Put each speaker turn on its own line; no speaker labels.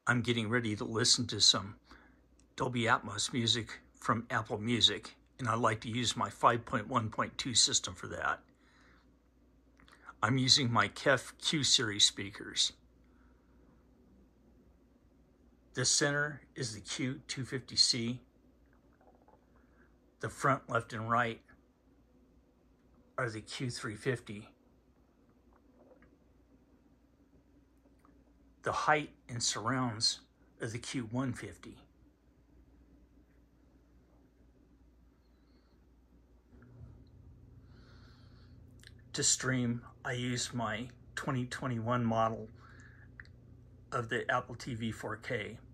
I'm getting ready to listen to some Dolby Atmos music from Apple Music, and I like to use my 5.1.2 system for that. I'm using my KEF Q Series speakers. The center is the Q250C. The front, left, and right are the Q350. The height and surrounds are the Q150. To stream, I use my 2021 model of the Apple TV 4K.